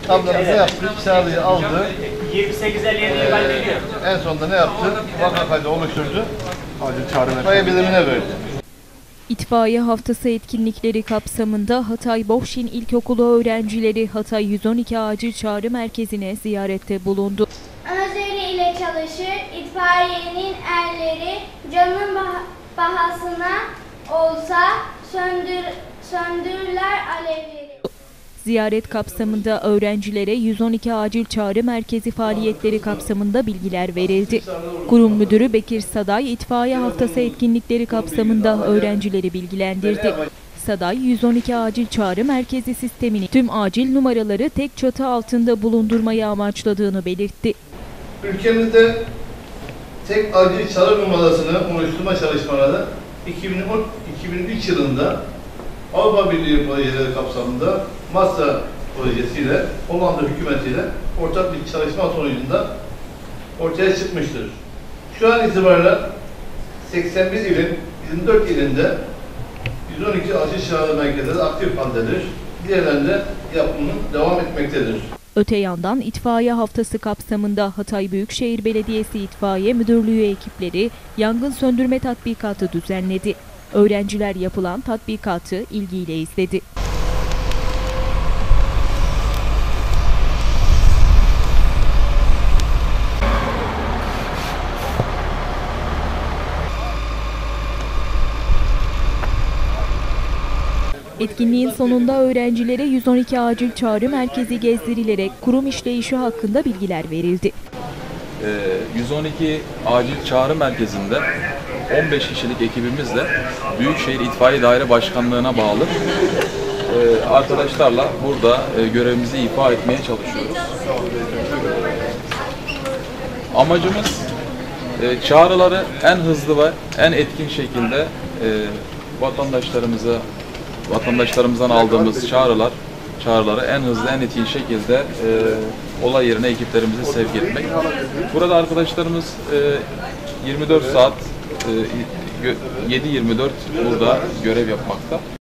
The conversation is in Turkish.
Ablamız ne yaptı? Çağrıyı aldı. 28.57'ye ben geliyorum. En sonunda ne yaptı? Vaka kaydı oluşturdu. Acil çağrı İtfaiye birimine verdi. İtfaiye haftası etkinlikleri kapsamında Hatay Bohşin İlkokulu öğrencileri Hatay 112 Acil Çağrı Merkezi'ne ziyarette bulundu. Özveri ile çalışır, itfaiyenin erleri canın bahasına olsa söndürürler alevleri. Ziyaret kapsamında öğrencilere 112 Acil Çağrı Merkezi faaliyetleri kapsamında bilgiler verildi. Kurum Müdürü Bekir Saday, İtfaiye Haftası etkinlikleri kapsamında öğrencileri bilgilendirdi. Saday, 112 Acil Çağrı Merkezi sistemini tüm acil numaraları tek çatı altında bulundurmayı amaçladığını belirtti. Ülkemizde tek acil çağrı numarasını oluşturma çalışmaları 2003 yılında Avrupa Birliği projeleri kapsamında MASA projesiyle Hollanda hükümetiyle ortak bir çalışma sonucunda ortaya çıkmıştır. Şu an itibariyle 81 ilin 24 ilinde 112 acil çağrı merkezleri aktif haldedir. Diğerlerinde yapımı devam etmektedir. Öte yandan itfaiye haftası kapsamında Hatay Büyükşehir Belediyesi İtfaiye Müdürlüğü ekipleri yangın söndürme tatbikatı düzenledi. Öğrenciler yapılan tatbikatı ilgiyle izledi. Etkinliğin sonunda öğrencilere 112 Acil Çağrı Merkezi gezdirilerek kurum işleyişi hakkında bilgiler verildi. 112 Acil Çağrı Merkezi'nde 15 kişilik ekibimizle Büyükşehir İtfaiye Daire Başkanlığı'na bağlı arkadaşlarla burada görevimizi ifa etmeye çalışıyoruz. Amacımız çağrıları en hızlı ve en etkin şekilde vatandaşlarımızdan aldığımız çağrıları en hızlı, en etkin şekilde olay yerine ekiplerimizi sevk etmek. Burada arkadaşlarımız 24 saat 7/24 burada görev yapmakta.